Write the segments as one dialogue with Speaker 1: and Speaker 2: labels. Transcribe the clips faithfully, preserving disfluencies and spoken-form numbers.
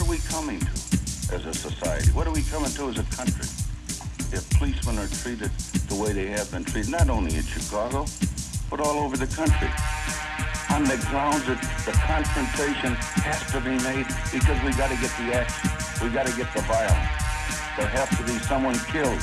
Speaker 1: we coming to as a society? What are we coming to as a country? If policemen are treated the way they have been treated, not only in Chicago, but all over the country, on the grounds that the confrontation has to be made because we got to get the action. We got to get the violence. There has to be someone killed.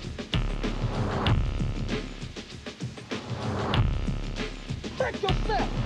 Speaker 2: Check yourself.